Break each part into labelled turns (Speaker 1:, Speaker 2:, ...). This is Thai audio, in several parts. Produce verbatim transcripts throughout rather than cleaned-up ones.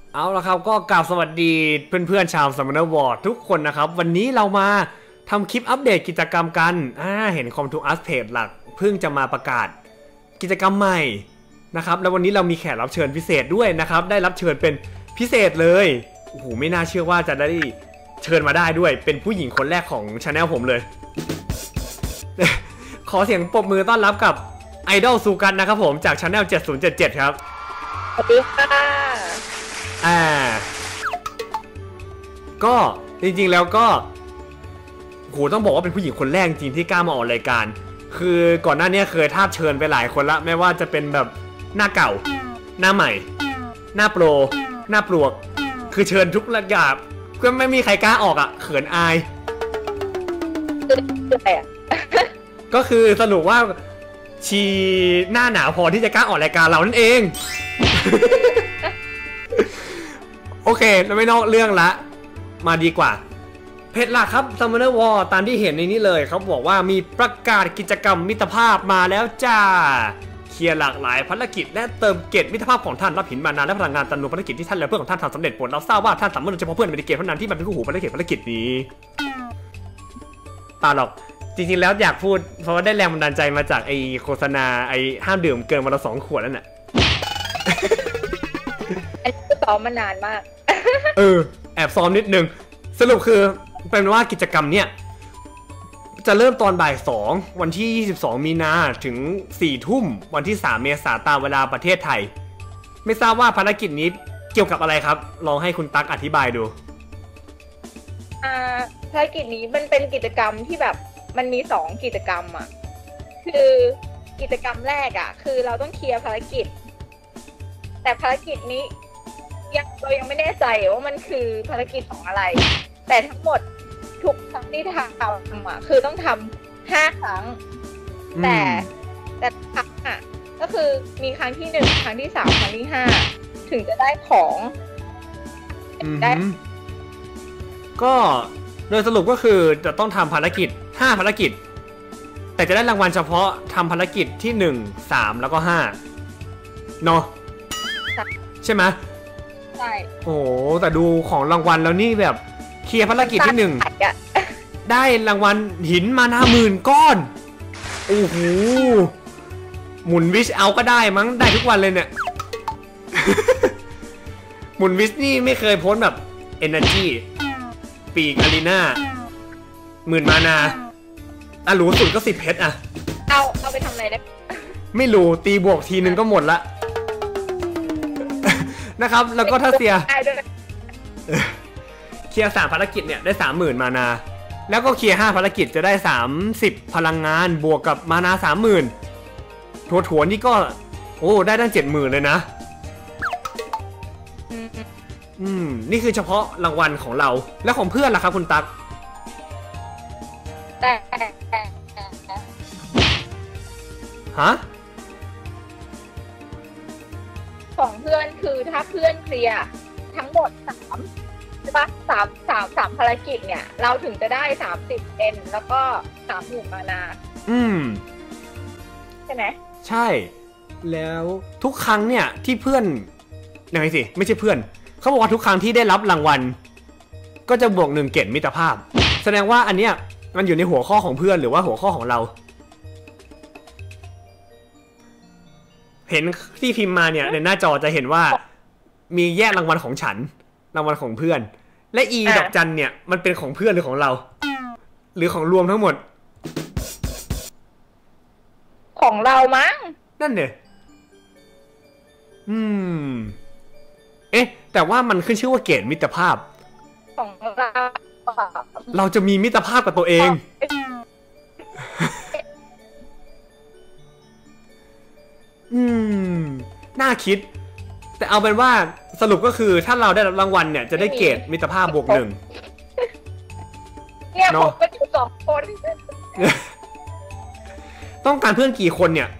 Speaker 1: เอาละครับก็กราบสวัสดีเพื่อนๆชาวซัมเมอร์วอร์ทุกคนนะครับวันนี้เรามาทำคลิปอัปเดตกิจกรรมกันอ่าเห็นคอมทูอัสเพจหลักเพิ่งจะมาประกาศกิจกรรมใหม่นะครับแล้ววันนี้เรามีแขกรับเชิญพิเศษด้วยนะครับได้รับเชิญเป็นพิเศษเลยโอ้โหไม่น่าเชื่อว่าจะได้เชิญมาได้ด้วยเป็นผู้หญิงคนแรกของชาแนลผมเลย ขอเสียงปรบมือต้อนรับกับไอดอลซูกันนะครับผมจากชาแนลเจ็ดศูนย์เจ็ดเจ็ดครับ
Speaker 2: สวัสดีค่ะ
Speaker 1: อ่าก็จริงๆแล้วก็โหต้องบอกว่าเป็นผู้หญิงคนแรกจริงที่กล้ามาออกรายการคือก่อนหน้านี้เคยทาบเชิญไปหลายคนละไม่ว่าจะเป็นแบบหน้าเก่าหน้าใหม่หน้าโปรหน้าปลวกคือเชิญทุกระดับก็ไม่มีใครกล้าออกอ่ะเขินอายก็คือสรุปว่าชีหน้าหนาวพอที่จะกล้าออกรายการเรานั่นเอง โอเคเราไม่นอกเรื่องละมาดีกว่าเพจหลักครับ Summoner War ตามที่เห็นในนี้เลยเขาบอกว่ามีประกาศกิจกรรมมิตรภาพมาแล้วจ้าเคลียร์หลากหลายภารกิจและเติมเกตมิตรภาพของท่านรับหินมานาและพลังงานจำนวนภารกิจที่ท่านและเพื่อนของท่านทำสำเร็จผลเราทราบว่าท่านสามารถเฉพาะเพื่อนในเกมเท่านั้นที่มันเป็นคู่หูภารกิจภารกิจนี้ตาหรอกจริงๆแล้วอยากพูดเพราะว่าได้แรงบันดาลใจมาจากไอโฆษณาไอห้ามดื่มเกินวันละสองขวดนั่นแหละ
Speaker 2: ไอ้ซ้อมมานานมาก
Speaker 1: เออแอบซ้อมนิดนึงสรุปคือเป็นว่ากิจกรรมเนี่ยจะเริ่มตอนบ่ายสองวันที่ยี่สิบสองมีนาถึงสี่ทุ่มวันที่สามเมษายนตามเวลาประเทศไทยไม่ทราบว่าภารกิจนี้เกี่ยวกับอะไรครับลองให้คุณตั๊กอธิบายดู
Speaker 2: อ่าภารกิจนี้มันเป็นกิจกรรมที่แบบมันมีสองกิจกรรมอ่ะคือกิจกรรมแรกอ่ะคือเราต้องเคลียร์ภารกิจแต่ภารกิจนี้ยังเรายังไม่แน่ใจว่ามันคือภารกิจของอะไรแต่ทั้งหมดทุกครั้งที่ทำอ่ะคือต้องทำห้าครั้งแต่แต่ครั้งอ่ะก็คือมีครั้งที่หนึ่งครั้งที่สามครั้งที่ห้าถึงจะได้ของ
Speaker 1: ได้ก็โดยสรุปก็คือจะต้องทำภารกิจห้าภารกิจแต่จะได้รางวัลเฉพาะทำภารกิจที่หนึ่ง สามแล้วก็ห้าเนาะใช่ไหม
Speaker 2: ใช่
Speaker 1: โอ้แต่ดูของรางวัลแล้วนี่แบบเคลียร์ภารกิจที่หนึ่งได้รางวัลหินมานาหมื่นก้อนโอ้โหหมุนวิชเอาก็ได้มั้งได้ทุกวันเลยเนี่ย หมุนวิชนี่ไม่เคยพ้นแบบ Energy ปีกอารีนาหมื่นมานาอ่ะรู้สุดก็สิบเพชรอ่ะ
Speaker 2: เอาเอาไปทำอะไรได้
Speaker 1: ไม่รู้ตีบวกทีนึงก็หมดละนะครับแล้วก็ถ้าเสียเคลียร์สามภารกิจเนี่ยได้สามหมื่นมานาแล้วก็เคลียร์ห้าภารกิจจะได้สามสิบพลังงานบวกกับมานาสามหมื่นถัวถัวนี่ก็โอ้ได้ตั้งเจ็ดหมื่นเลยนะอืมนี่คือเฉพาะรางวัลของเราแล้วของเพื่อนล่ะครับคุณตั๊ก
Speaker 2: แต่
Speaker 1: ฮะ
Speaker 2: ของเพื่อนคือถ้าเพื่อนเคลียร์ทั้งหมดสามใช่ปะสามสามสามภารกิจเนี่ยเราถึงจะได้สามสิบเอ็นแล้วก็สามหมื่นมานา
Speaker 1: อืม
Speaker 2: ใช่ไหม
Speaker 1: ใช่แล้วทุกครั้งเนี่ยที่เพื่อนยังไงสิไม่ใช่เพื่อนเขาบอกว่าทุกครั้งที่ได้รับรางวัลก็จะบวกหนึ่งเกตมิตรภาพแสดงว่าอันเนี้ยมันอยู่ในหัวข้อของเพื่อนหรือว่าหัวข้อของเราเห็นที่พิมพ์มาเนี่ยในหน้าจอจะเห็นว่ามีแยกรางวัลของฉันรางวัลของเพื่อนและอีดอกจันเนี่ยมันเป็นของเพื่อนหรือของเราหรือของรวมทั้งหมด
Speaker 2: ของเรามั้ง
Speaker 1: นั่นเนี่ยอืมเอ๊ะแต่ว่ามันขึ้นชื่อว่าเกตมิตรภาพ
Speaker 2: ของเรา
Speaker 1: เราจะมีมิตรภาพกับตัวเองอืมน่าคิดแต่เอาเป็นว่าสรุปก็คือถ้าเราได้รับรางวัลเนี่ยจะได้เกรดมิตรภาพบวกหนึ่ง
Speaker 2: เนี่ยผมก็อยู่สองคน
Speaker 1: ต้องการเพื่อนกี่คนเนี่ย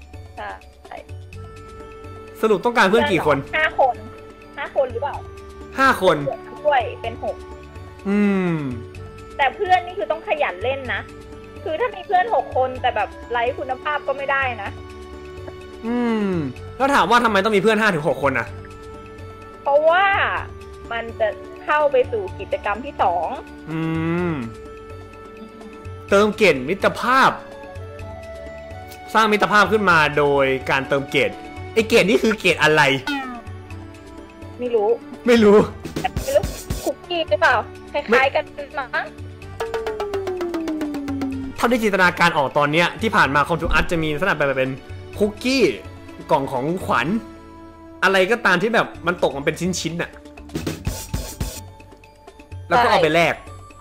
Speaker 1: สรุปต้องการเพื่อนกี่คน
Speaker 2: ห้าคนห้าคนหรือเปล่า
Speaker 1: ห้าคน
Speaker 2: ด้วยเป็นหก
Speaker 1: อืม
Speaker 2: แต่เพื่อนนี่คือต้องขยันเล่นนะคือถ้ามีเพื่อนหกคนแต่แบบไร้คุณภาพก็ไม่ได้นะ
Speaker 1: อืมแล้วถามว่าทำไมต้องมีเพื่อนห้าถึงหกคนอ่ะ
Speaker 2: เพราะว่ามันจะเข้าไปสู่กิจกรรมที่สอง
Speaker 1: อืมเติมเกรดมิตรภาพสร้างมิตรภาพขึ้นมาโดยการเติมเกรดไอเกรดนี่คือเกรดอะไร
Speaker 2: ไม่รู้
Speaker 1: ไม่รู้
Speaker 2: ไม่รู้คุกกี้หรือเปล่าคล้ายๆกันมั้ง
Speaker 1: เท่าที่จินตนาการออกตอนเนี้ยที่ผ่านมาคอมทูอัสจะมีลักษณะแบบเป็นคุกกี้กล่องของขวัญอะไรก็ตามที่แบบมันตกมันเป็นชิ้นๆน่ะแล้วก็เอาไปแลก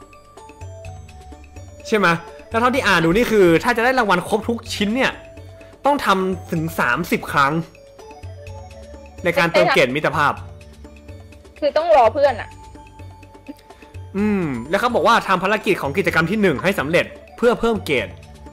Speaker 1: ใช่ไหมแล้วเท่าที่อ่านดูนี่คือถ้าจะได้รางวัลครบทุกชิ้นเนี่ยต้องทำถึงสามสิบครั้งในการเติมเกรดมิตรภาพ
Speaker 2: คือต้องรอเพื่อนอ่ะ
Speaker 1: อืมแล้วเขาบอกว่าทำภารกิจของกิจกรรมที่หนึ่งให้สำเร็จเพื่อเพิ่มเกรด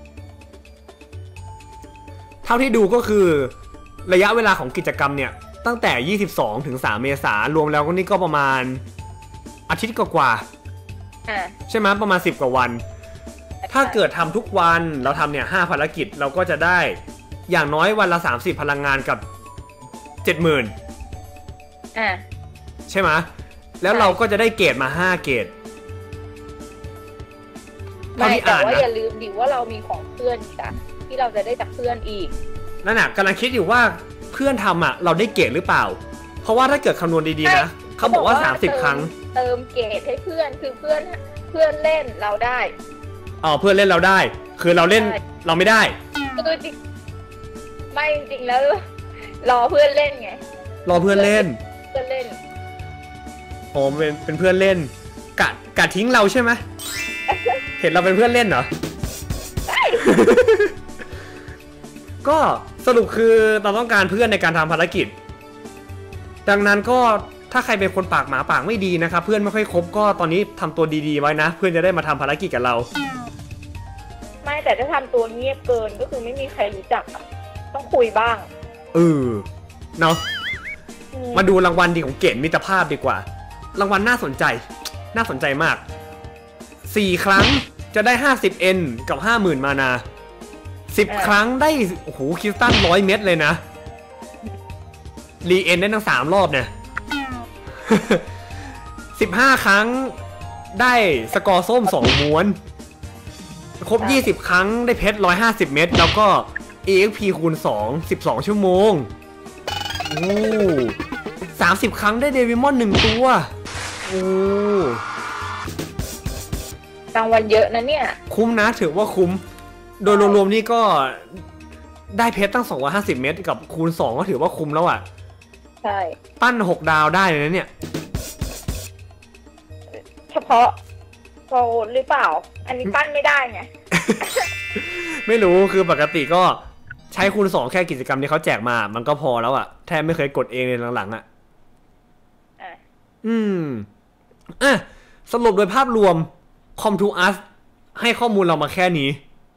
Speaker 1: เท่าที่ดูก็คือระยะเวลาของกิจกรรมเนี่ยตั้งแต่ยี่สิบสองถึงสามเมษารวมแล้วก็นี่ก็ประมาณอาทิตย์กว่าๆใช่ไหมประมาณสิบกว่าวันถ้าเกิดทำทุกวันเราทำเนี่ยห้าภารกิจเราก็จะได้อย่างน้อยวันละสามสิบพลังงานกับเจ็ดหมื่น
Speaker 2: อ่า
Speaker 1: ใช่ไหมแล้วเราก็จะได้เกรดมาห้าเกรด
Speaker 2: ไม่แต่ว่าอย่าลืมดิว่าเรามีของเพื่อนจ้ะที่เราจะได้จากเพื่อนอีก
Speaker 1: นั่นน่ะกำลังคิดอยู่ว่าเพื่อนทำอ่ะเราได้เกรดหรือเปล่าเพราะว่าถ้าเกิดคำนวณดีๆนะเขาบอกว่าสามสิบครั้ง
Speaker 2: เติมเกรดให้เพื่อนคือเพื่อนเพื่อนเล่นเราได้
Speaker 1: อ๋อเพื่อนเล่นเราได้คือเราเล่นเราไม่ได้
Speaker 2: คือจริงไม่จริงแล้วรอเพื่อนเล่นไง
Speaker 1: รอเพื่อนเล่น
Speaker 2: เพื่อนเล่น
Speaker 1: โอ้เป็นเป็นเพื่อนเล่นกะกะทิ้งเราใช่ไหมเห็นเราเป็นเพื่อนเล่นเหรอใช่ก็สรุปคือเราต้องการเพื่อนในการทำภารกิจดังนั้นก็ถ้าใครเป็นคนปากหมาปากไม่ดีนะครับเพื่อนไม่ค่อยครบก็ตอนนี้ทำตัวดีๆไว้นะเพื่อนจะได้มาทำภารกิจกับเรา
Speaker 2: ไม่แต่ถ้าทำตัวเงียบเกินก็คือไม่มีใครรู้จักต้องคุยบ้าง
Speaker 1: เออเนาะมาดูรางวัลดีของเกรดมิตรภาพดีกว่ารางวัลน่าสนใจน่าสนใจมากสี่ครั้งจะได้ห้าสิบเอ็นกับ ห้าหมื่น มานาสิบครั้งได้โอ้โหคริสตัลร้อยเม็ดเลยนะรีเอ็นได้ทั้งสามรอบเนี่ยสิบห้าครั้งได้สกอร์ส้มสองม้วนครบยี่สิบครั้งได้เพชรหนึ่งร้อยห้าสิบเม็ดแล้วก็ เอ เอ็กซ์ พี คูณสอง สิบสองชั่วโมงโอ้สามสิบครั้งได้เดวิมอนหนึ่งตัวโอ้
Speaker 2: รางวัลเยอะนะเนี่ย
Speaker 1: คุ้มนะถือว่าคุ้มโดยรวมๆนี่ก็ได้เพชรตั้งสองร้อยห้าสิบเม็ดกับคูณสองก็ถือว่าคุ้มแล้วอ่ะ
Speaker 2: ใช่
Speaker 1: ปั้นหกดาวได้เลยนะเนี่ย
Speaker 2: เฉพาะโซนหรือเปล่าอันนี้ปั้นไม่ได้ไง
Speaker 1: ไม่รู้คือปกติก็ใช้คูณสองแค่กิจกรรมที่เขาแจกมามันก็พอแล้วอ่ะแทบไม่เคยกดเองในหลังๆอ่ะอืมอ่ะสรุปโดยภาพรวม คอม ทู อัส ให้ข้อมูลเรามาแค่นี้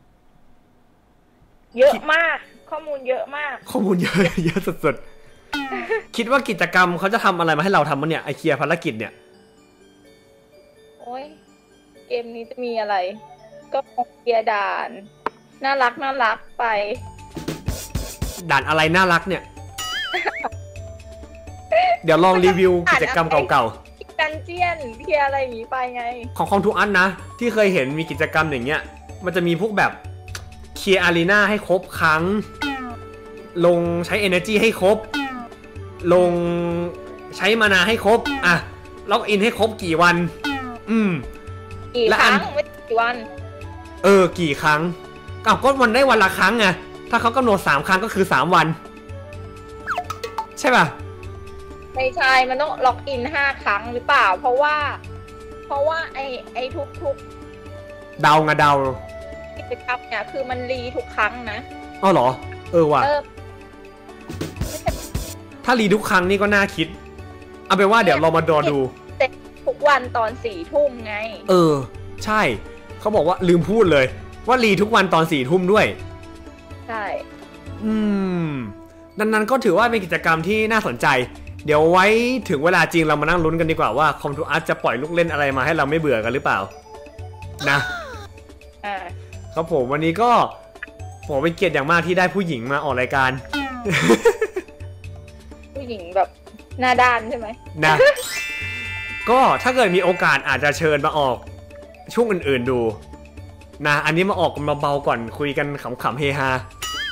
Speaker 2: เยอะมากข้อมูลเยอะมาก
Speaker 1: ข้อมูลเยอะเยอะสุดๆคิดว่ากิจกรรมเขาจะทำอะไรมาให้เราทำมั้งเนี่ยไอเคลียร์ภารกิจเนี่ย
Speaker 2: โอ้ยเกมนี้จะมีอะไรก็เคลียร์ด่านน่ารักน่ารักไป
Speaker 1: ด่านอะไรน่ารักเนี่ยเดี๋ยวลองรีวิวกิจกรรมเก่า
Speaker 2: ๆดันเจียนเคลียร์อะไรอย่างนี้ไปไง
Speaker 1: ของคอม ทู อัส นะที่เคยเห็นมีกิจกรรมอย่างเงี้ยมันจะมีพวกแบบเคลียร์อารีนาให้ครบครั้งลงใช้ energy ให้ครบลงใช้มานาให้ครบอ่ะล็อกอินให้ครบกี่วันอืม
Speaker 2: กี่ครั้งไม่กี่วัน
Speaker 1: เออกี่ครั้งอ้าวก็วันได้วันละครั้งไงถ้าเขากำหนดสามครั้งก็คือสามวันใช่ป่ะ
Speaker 2: ไม่ใช่มันต้องล็อกอินห้าครั้งหรือเปล่าเพราะว่าเพราะว่าไอไอทุกทุก
Speaker 1: เดาไงเดา
Speaker 2: กิจกรรมเนี่ยคือมันรีทุกครั้งนะ
Speaker 1: อ๋อเหรอเออว่ะถ้ารีทุกครั้งนี่ก็น่าคิดเอาเป็นว่าเดี๋ยวเรามาดอดู
Speaker 2: เสร็จทุกวันตอนสี่ทุ่มไง
Speaker 1: เออใช่เขาบอกว่าลืมพูดเลยว่ารีทุกวันตอนสี่ทุ่มด้วย
Speaker 2: ใช่
Speaker 1: อืมดังนั้นก็ถือว่าเป็นกิจกรรมที่น่าสนใจเดี๋ยวไว้ถึงเวลาจริงเรามานั่งลุ้นกันดีกว่าว่าคอม ทู อัส จะปล่อยลูกเล่นอะไรมาให้เราไม่เบื่อกันหรือเปล่านะ
Speaker 2: อ่า
Speaker 1: ครับผมวันนี้ก็ผมเป็นเกียรติอย่างมากที่ได้ผู้หญิงมาออกรายการ
Speaker 2: ผู้หญิงแบบหน้าด้านใช่ไหม
Speaker 1: นะก็ถ้าเกิดมีโอกาสอาจจะเชิญมาออกช่วงอื่นๆดูนะอันนี้มาออกกันเบาๆก่อนคุยกันขำๆเฮฮา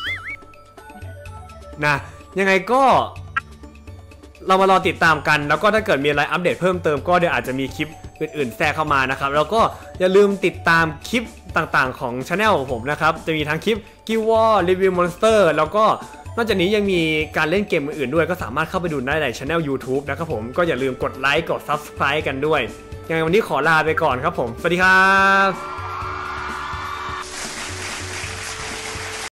Speaker 1: นะยังไงก็เรามารอติดตามกันแล้วก็ถ้าเกิดมีอะไรอัปเดตเพิ่มเติมก็เดี๋ยวอาจจะมีคลิปอื่นๆแทรกเข้ามานะครับแล้วก็อย่าลืมติดตามคลิปต่างๆของช anel ของผมนะครับจะมีทั้งคลิป Guild War รีวิว Monster แล้วก็นอกจากนี้ยังมีการเล่นเกมอื่นๆด้วยก็สามารถเข้าไปดูได้ใน channel YouTube นะครับผมก็อย่าลืมกดไลค์กด Subscribe กันด้วยยังไงวันนี้ขอลาไปก่อนครับผมสวัสดีครับ